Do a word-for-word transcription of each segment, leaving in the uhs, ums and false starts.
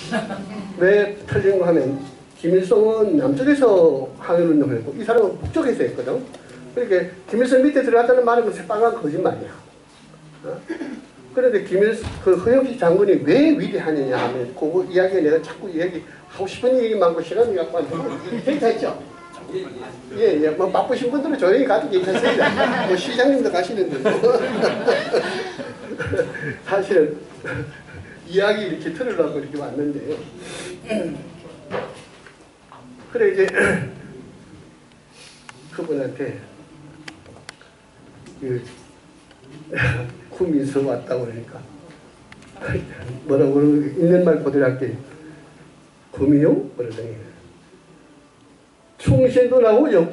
왜 틀린가 하면 김일성은 남쪽에서 항일운동을 했고 이 사람은 북쪽에서 했거든. 그러니까 김일성 밑에 들어갔다는 말은 새빨간 거짓말이야. 어? 그런데 김일 그 허영식 장군이 왜 위대하느냐 하면 그거 이야기 내가 자꾸 이야기하고 싶은 얘기 많고 시간이 갖고 하면 괜찮죠? 예, 예, 뭐 바쁘신 분들은 조용히 가도 괜찮습니다. 뭐 시장님도 가시는데 뭐. 사실은 이야기 이렇게 들으려고 이렇게 왔는데 그래 이제 그분한테 그 구민서 왔다고 그러니까 뭐라고 그러고 있는 말 그대로 할게. 구미요? 그러더니 충신도 나오고 역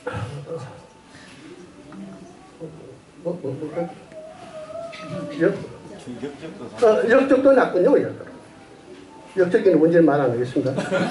뭐, 뭐, 뭐, 역, 어, 역적도 났군요. 역적이는 문제는 말 안 하겠습니다.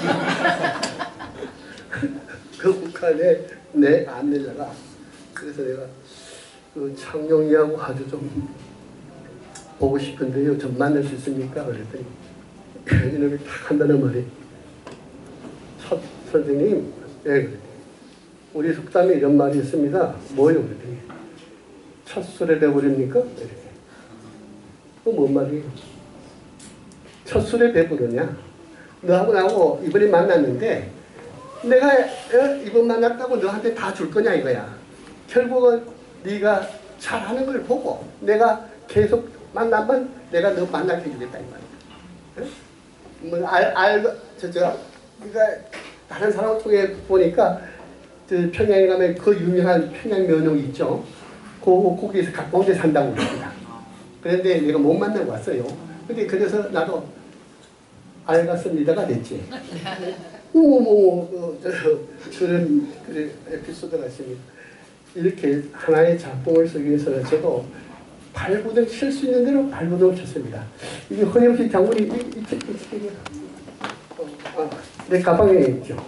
그 북한에 내 안내자가 그래서 내가 그 창룡이하고 아주 좀 보고 싶은데요. 좀 만날 수 있습니까? 그랬더니 이놈이 딱 한다는 말이 첫 선생님, 예, 그랬더니 우리 속담에 이런 말이 있습니다. 뭐요? 그랬더니 첫 술에 배부릅니까? 이렇게. 그 뭔 말이에요? 첫 술에 배부르냐? 너하고 나하고 이번에 만났는데 내가 어, 이번 만났다고 너한테 다 줄 거냐 이거야. 결국은 네가 잘하는 걸 보고 내가 계속 만나면 내가 너 만나게 해주겠다 이 말이야. 어? 뭐 알, 알, 저, 저, 그러니까 다른 사람을 통해 보니까 저 평양에 가면 그 유명한 평양면허 있죠. 그 거기에서 가까운 데 산다고 그럽니다. 그런데 내가 못 만나고 왔어요. 근데 그래서 나도 알겠습니다가 됐지. 어머머, 그, 저, 그런, 그런 에피소드가 있습니다. 이렇게 하나의 작품을 쓰기 위해서는 저도 발부둥 칠 수 있는 대로 발부둥을 쳤습니다. 이게 허영식 장군이 이, 이, 이, 이, 이, 어, 아, 내 가방에 있죠.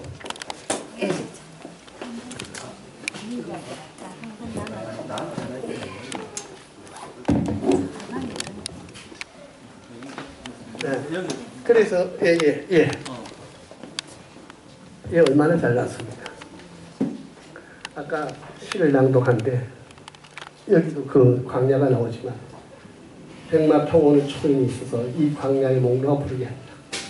네. 그래서 예예 예, 예. 예, 얼마나 잘났습니까? 아까 시를 낭독한데 여기도 그 광야가 나오지만 백마평원의 초인이 있어서 이 광야의 목로가 부르게 한다.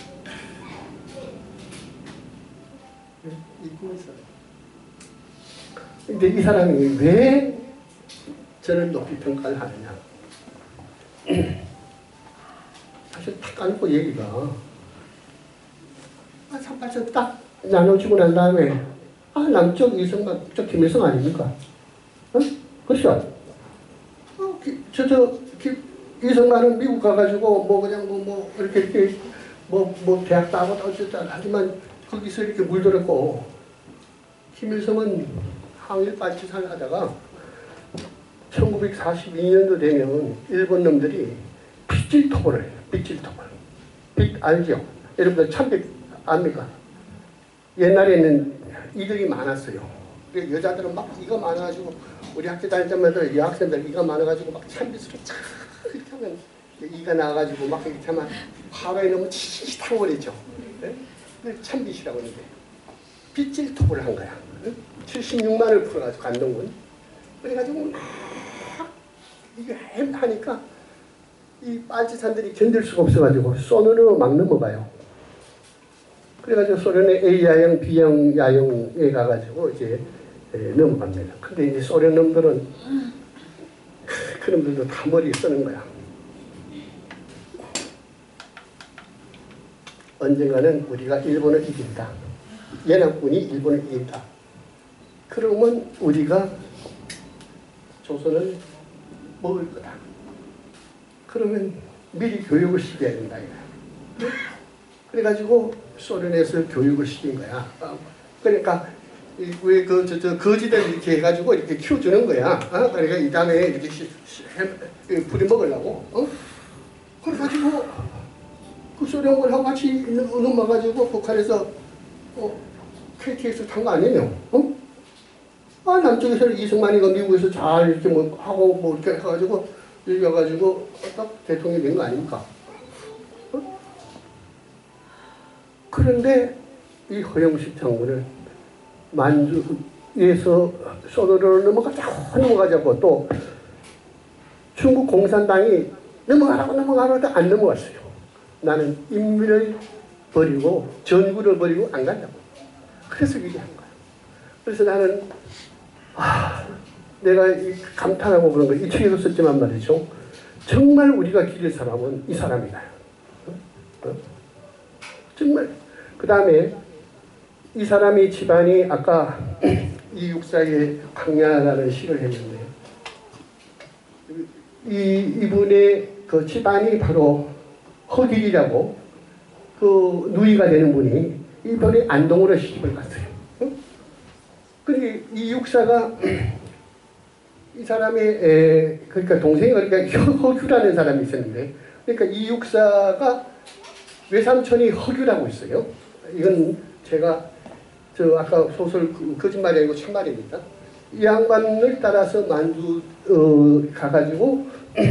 근데 이 사람이 왜 저를 높이 평가를 하느냐? 사실 탁 안고 얘기가 아, 삼팔선 딱 나눠주고 난 다음에 아, 남쪽 이성과 북쪽 김일성 아닙니까? 어? 그렇죠? 어, 저, 저, 이성만은 미국 가가지고 뭐 그냥 뭐, 뭐, 이렇게, 이렇게, 뭐, 뭐, 대학 따고 어쨌든 하지만 거기서 이렇게 물들었고, 김일성은 항일 빨치산을 하다가 천구백사십이 년도 되면 일본 놈들이 빗질토벌을 해요. 빗질토벌. 빗 알죠? 여러분들 참빗 압니까? 옛날에는 이들이 많았어요. 여자들은 막 이거 많아가지고 우리 학교 다닐 때마다 여학생들 이가 많아가지고 막 참빗으로 쫙 이렇게 하면 이가 나와가지고 막 이렇게 하면 화로에 너무 치치 타고 그랬죠. 네? 참빗이라고 하는데 빗질토벌을 한 거야. 네? 칠십육만을 풀어가지고 간동군. 그래가지고 막 이게 하니까 이 빨치산들이 견딜 수가 없어가지고 소련으로 막 넘어가요. 그래가지고 소련의 A야형, B형, 야형에 가가지고 이제 넘어갑니다. 근데 이제 소련 놈들은 그 놈들도 다 머리 쓰는 거야. 언젠가는 우리가 일본을 이긴다. 연합군이 일본을 이긴다. 그러면 우리가 조선을 먹을 거다. 그러면 미리 교육을 시켜야 된다. 그래가지고 소련에서 교육을 시킨 거야. 그러니까 왜 그 저 저 거지들 이렇게 해가지고 이렇게 키워주는 거야. 어? 그러니까 이 다음에 이렇게 시, 시, 해, 부리 먹으려고. 어? 그래가지고 그 소련군하고 같이 넘어가지고 북한에서 어, 케이티엑스 탄 거 아니에요? 어? 아, 남쪽에서 이승만이가 미국에서 잘 이렇게 뭐 하고 뭐 이렇게 해가지고 여기 와가지고 딱 대통령이 된 거 아닙니까? 어? 그런데 이 허영식 장군을 만주에서 소노로 넘어가자 넘어가자고 또 중국 공산당이 넘어가라고 넘어가라고 안 넘어갔어요. 나는 인민을 버리고 전구를 버리고 안 간다고. 그래서 얘기한 거야. 그래서 나는 아, 내가 이 감탄하고 그런 거 이 책에도 썼지만 말이죠. 정말 우리가 기릴 사람은 이 사람이다. 어? 어? 정말. 그 다음에 이 사람이 집안이 아까 이 육사의 광야라는 시를 했는데 이 이분의 그 집안이 바로 허길이라고 그 누이가 되는 분이 이번에 안동으로 시집을 갔어요. 어? 그러니까 이 육사가 이 사람의 에, 그러니까 동생이 그러니까 허규라는 사람이 있었는데 그러니까 이 육사가 외삼촌이 허규라고 있어요. 이건 제가 저 아까 소설 거짓말이 아니고 참말입니다. 이 양반을 따라서 만주 어, 가가지고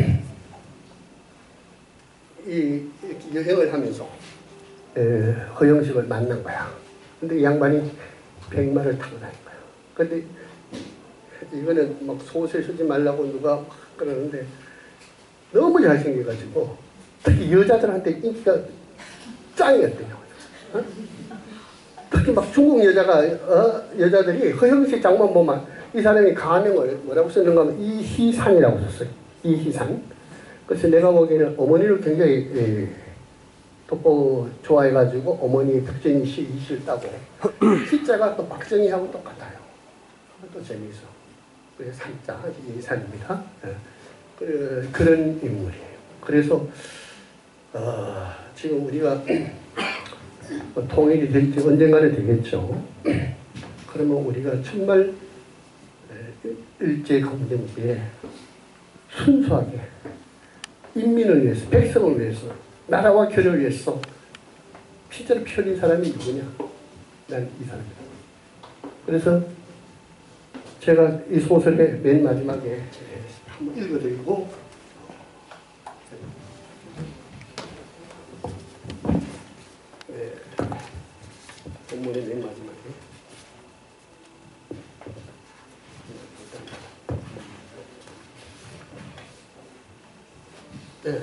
이 여행을 하면서 에, 허영식을 만난 거야. 근데 이 양반이 백마를 타고 다닌 거야. 근데 이거는 막 소설 쓰지 말라고 누가 막 그러는데 너무 잘생겨가지고 특히 여자들한테 인기가 짱이었대요. 어? 특히 막 중국 여자가 어? 여자들이 허영식 장만 보면 이 사람이 가명을 뭐라고 쓰는가 하면 이희산이라고 썼어요. 이희산. 그래서 내가 보기에는 어머니를 굉장히 예, 돋보 좋아해가지고 어머니 박정희 씨 이시를 따고 희자가 또 박정희하고 똑같아요. 또 재미있어. 그래서 산자 이희산입니다. 예. 그, 그런 인물이에요. 그래서 어, 지금 우리가 뭐 통일이 될지 언젠가는 되겠죠. 그러면 우리가 정말 일제강점기에 순수하게 인민을 위해서, 백성을 위해서, 나라와 교를 위해서 피자를 피 흘린 사람이 누구냐? 난 이 사람이다. 그래서 제가 이 소설의 맨 마지막에 한번 읽어드리고 네, 본문의 맨 마지막에 네.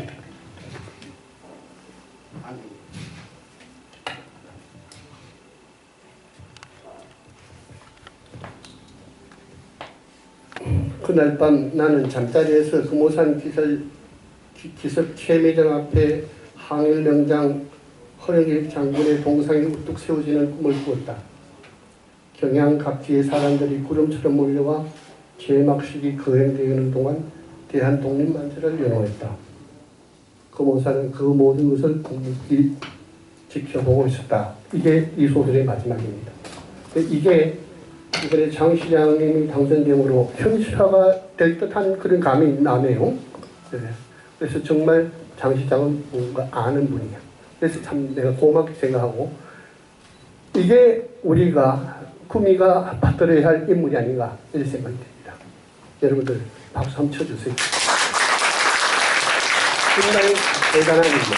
그날 밤 나는 잠자리에서 금오산 기설, 기, 기습 최매장 앞에 항일령장 허영익 장군의 동상이 우뚝 세워지는 꿈을 꾸었다. 경양 각지의 사람들이 구름처럼 몰려와 제막식이 거행되는 동안 대한 독립만세를 연호했다. 금오산은 그 모든 것을 궁극히 지켜보고 있었다. 이게 이 소설의 마지막입니다. 이게 이번에 장 시장님이 당선됨으로 현실화가 될 듯한 그런 감이 나네요. 네. 그래서 정말 장 시장은 뭔가 아는 분이야. 그래서 참 내가 고맙게 생각하고 이게 우리가 구미가 받들어야 할 인물이 아닌가 이런 생각이 듭니다. 여러분들 박수 한번 쳐주세요. 정말 대단한 인물.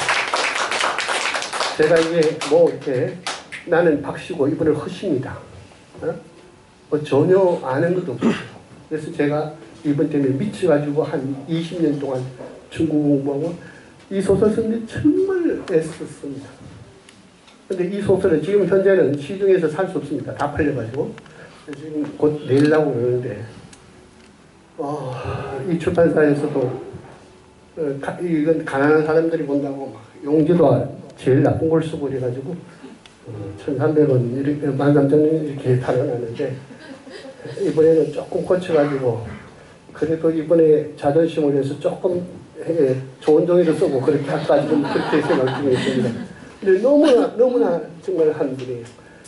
제가 이게 뭐 이렇게 나는 박씨고 이분을 허씨입니다. 어? 뭐 전혀 아는 것도 없어요. 그래서 제가 이번 때문에 미쳐가지고 한 이십 년 동안 중국 공부하고 이 소설 쓰는데 정말 애썼습니다. 근데 이 소설은 지금 현재는 시중에서 살 수 없습니다. 다 팔려가지고 지금 곧 내려고 그러는데 어, 이 출판사에서도 어, 가, 이건 가난한 사람들이 본다고 막 용지도 제일 나쁜 걸 쓰고 그래가지고 어, 천삼백 원, 이렇게 만 삼천 원 이렇게 달아놨는데 이번에는 조금 고쳐가지고 그래도 이번에 자존심을 위해서 조금 예, 좋은 종이로 쓰고 그렇게 할까 지금 그렇게 생각 중에 있습니다. 근데 너무나 너무나 정말 한 분이에요.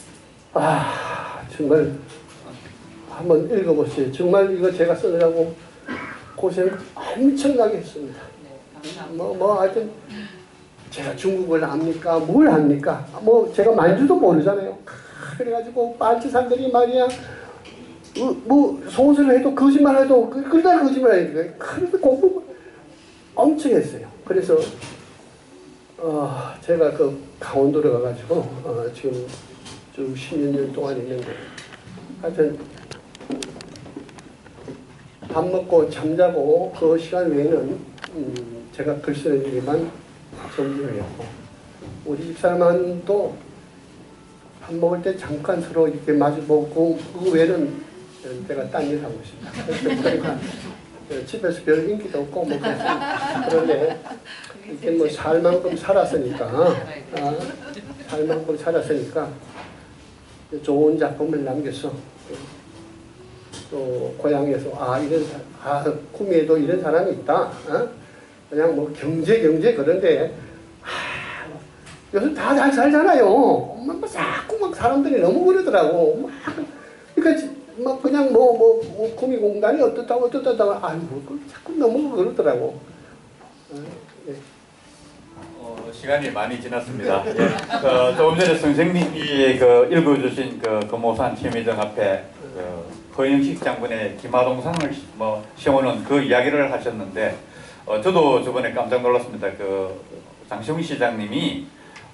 아 정말 한번 읽어보세요. 정말 이거 제가 쓰느라고 고생 엄청나게 했습니다. 뭐, 뭐 하여튼 제가 중국을 압니까? 뭘 압니까? 뭐 제가 만주도 모르잖아요. 그래가지고 빨치산들이 말이야 어, 뭐 소설을 해도 거짓말 해도 그날 거짓말 해야 돼. 그래도 공부 엄청 했어요. 그래서 어, 제가 그 강원도로 가가지고 어, 지금 좀 십몇 년 동안 있는데 하여튼 밥 먹고 잠자고 그 시간 외에는 음, 제가 글 쓰는 일에만 정진을 했고 우리 집사람도 밥 먹을 때 잠깐 서로 이렇게 마주보고 그 외에는 제가 딴 일 하고 있습니다. 그러니까 집에서 별 인기도 없고 뭐 그런데 이렇게 뭐 살 만큼 살았으니까 아, 살 만큼 살았으니까 좋은 작품을 남겨서 또 고향에서 아 이런 아 구미에도 이런 사람이 있다. 어? 그냥 뭐 경제 경제 그런데 아, 요즘 다 잘 살잖아요. 막 자꾸 막 사람들이 너무 그러더라고. 막 그러니까 막 그냥 뭐 뭐 뭐 구미 공단이 어떻다고 어떻다고 아이고 그 자꾸 너무 그러더라고. 어, 네. 어, 시간이 많이 지났습니다. 예. 그, 조금 전에 선생님이 그 읽어주신 그 금오산 취미정 앞에 그 허영식 장군의 기마동상을 뭐 세우는 그 이야기를 하셨는데 어, 저도 저번에 깜짝 놀랐습니다. 그 장시웅 시장님이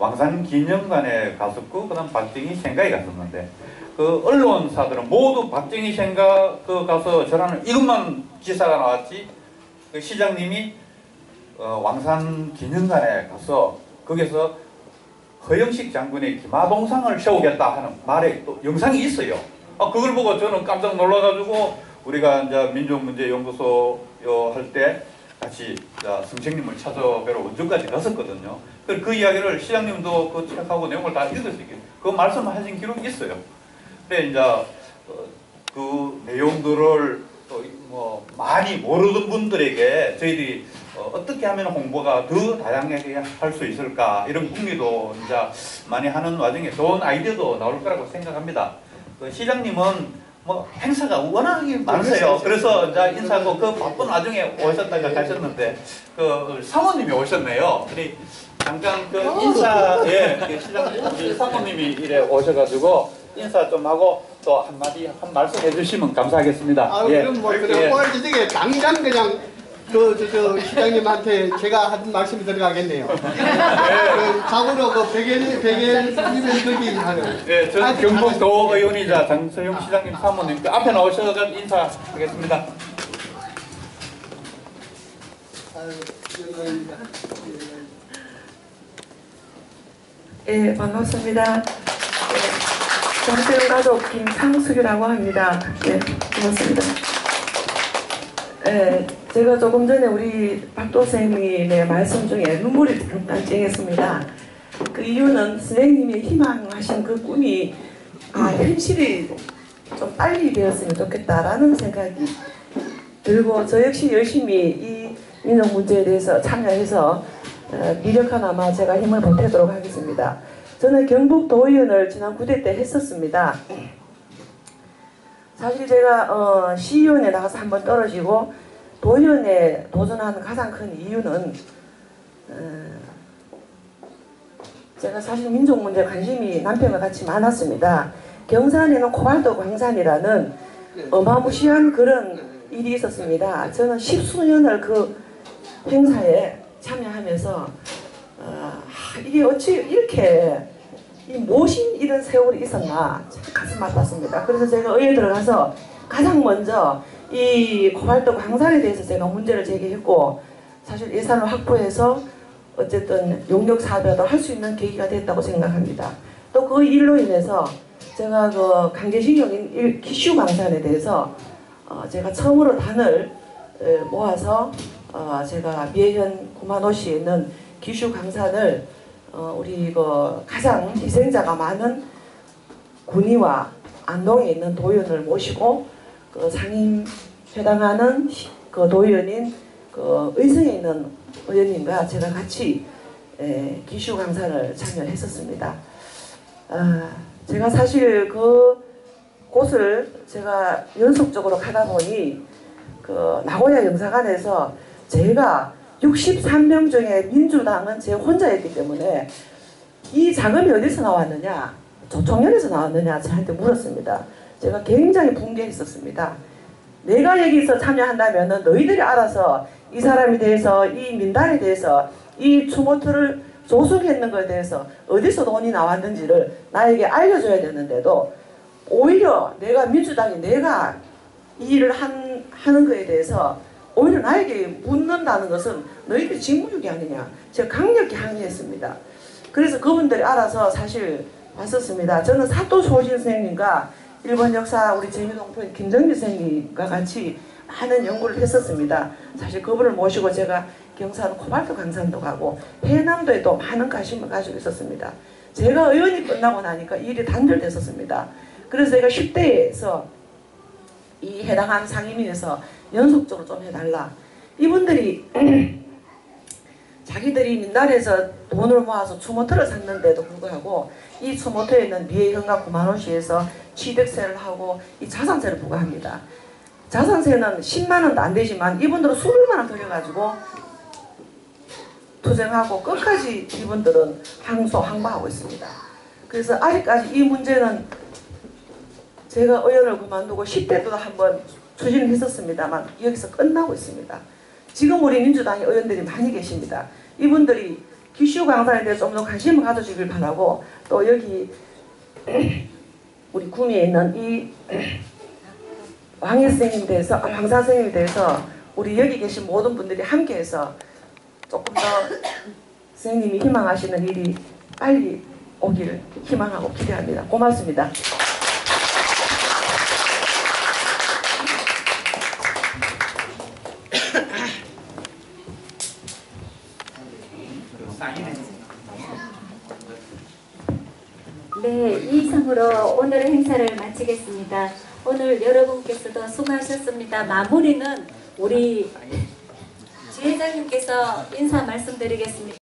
왕산기념관에 갔었고 그다음 박정희 생가에 갔었는데 그 언론사들은 모두 박정희 생가 그 가서 저라는 이것만 기사가 나왔지 그 시장님이 어, 왕산기념관에 가서 거기서 허영식 장군의 기마동상을 세우겠다 하는 말에 또 영상이 있어요. 아, 그걸 보고 저는 깜짝 놀라가지고 우리가 이제 민족문제연구소 할 때 같이 선생님을 찾아뵈러 원주까지 갔었거든요. 그, 그 이야기를 시장님도 그 책하고 내용을 다 읽을 수 있게 그 말씀하신 기록이 있어요. 근데 이제 어, 그 내용들을 또 뭐 많이 모르던 분들에게 저희들이 어, 어떻게 하면 홍보가 더 다양하게 할 수 있을까 이런 궁리도 이제 많이 하는 와중에 좋은 아이디어도 나올 거라고 생각합니다. 그 시장님은 뭐 행사가 워낙에 많으세요. 그래서 이제 인사하고 그 바쁜 와중에 오셨다가 가셨는데 그 사모님이 오셨네요. 우리 잠깐 그 인사에 그 시장님 우리 사모님이 이래 오셔가지고 인사 좀 하고 또 한마디 한 말씀 해주시면 감사하겠습니다. 아, 예. 그럼 뭐 그냥 꼴찌되게 당장 그냥 그 저 저 시장님한테 제가 한 말씀이 들어가겠네요. 그 자고로 그 백일 백일 이벤트기 하는. 예, 저는 경북도 의원이자 장서용 시장님 사모님 그 앞에 나오셔서 인사하겠습니다. 예, 반갑습니다. 정세용 가족 김상숙이라고 합니다. 네, 고맙습니다. 예, 제가 조금 전에 우리 박도 선생님의 말씀 중에 눈물이 잠깐 찡했습니다. 그 이유는 선생님이 희망하신 그 꿈이 아, 현실이 좀 빨리 되었으면 좋겠다라는 생각이 들고 저 역시 열심히 이 민족 문제에 대해서 참여해서 어, 미력하나마 제가 힘을 보태도록 하겠습니다. 저는 경북 도의원을 지난 구 대 때 했었습니다. 사실 제가 어, 시의원에 나가서 한번 떨어지고 도의원에 도전하는 가장 큰 이유는 어, 제가 사실 민족 문제에 관심이 남편과 같이 많았습니다. 경산에는 코발트 광산이라는 어마무시한 그런 일이 있었습니다. 저는 십수년을 그 행사에 참여하면서 어, 이게 어찌 이렇게 이 모신 이런 세월이 있었나 가슴 아팠습니다. 그래서 제가 의회에 들어가서 가장 먼저 이 코발트 광산에 대해서 제가 문제를 제기했고 사실 예산을 확보해서 어쨌든 용역 사업이라도 할 수 있는 계기가 됐다고 생각합니다. 또 그 일로 인해서 제가 그 강제징용 기슈 광산에 대해서 어 제가 처음으로 단을 모아서 어 제가 미해현 구만호시에 있는 기슈 광산을 어 우리 그 가장 희생자가 많은 군위와 안동에 있는 도의원을 모시고 그 상임 해당하는 그 도의원인 그 의성에 있는 의원님과 제가 같이 에, 기슈 강사를 참여했었습니다. 아, 제가 사실 그 곳을 제가 연속적으로 가다 보니 그 나고야 영사관에서 제가 육십삼 명 중에 민주당은 제 혼자였기 때문에 이 자금이 어디서 나왔느냐, 조총련에서 나왔느냐 저한테 물었습니다. 제가 굉장히 붕괴했었습니다. 내가 여기서 참여한다면 너희들이 알아서 이 사람에 대해서 이 민단에 대해서 이 추모트를 조성했는 것에 대해서 어디서 돈이 나왔는지를 나에게 알려줘야 되는데도 오히려 내가 민주당이 내가 이 일을 한, 하는 것에 대해서 오히려 나에게 묻는다는 것은 너희들 직무유기 아니냐. 제가 강력히 항의했습니다. 그래서 그분들이 알아서 사실 왔었습니다. 저는 사또 소진 선생님과 일본 역사 우리 재미동포인 김정미 선생님과 같이 많은 연구를 했었습니다. 사실 그분을 모시고 제가 경산 코발트 강산도 가고 해남도에도 많은 관심을 가지고 있었습니다. 제가 의원이 끝나고 나니까 일이 단절됐었습니다. 그래서 제가 십 대에서 이 해당하는 상임위에서 연속적으로 좀 해달라. 이분들이 자기들이 민달에서 돈을 모아서 추모터를 샀는데도 불구하고 이 추모터에 있는 미해현과 구만호시에서 취득세를 하고 이 자산세를 부과합니다. 자산세는 십만 원도 안 되지만 이분들은 수백만 원 들여가지고 투쟁하고 끝까지 이분들은 항소, 항소하고 있습니다. 그래서 아직까지 이 문제는 제가 의원을 그만두고 십 대 때도 한번 추진을 했었습니다만 여기서 끝나고 있습니다. 지금 우리 민주당의 의원들이 많이 계십니다. 이분들이 기슈 강산에 대해서 좀 더 관심을 가져주길 바라고 또 여기 우리 구미에 있는 이 왕희 선생님에 대해서 왕사 선생님에 대해서 우리 여기 계신 모든 분들이 함께해서 조금 더 선생님이 희망하시는 일이 빨리 오기를 희망하고 기대합니다. 고맙습니다. 네, 이상으로 오늘의 행사를 마치겠습니다. 오늘 여러분께서도 수고하셨습니다. 마무리는 우리 지회장님께서 인사 말씀드리겠습니다.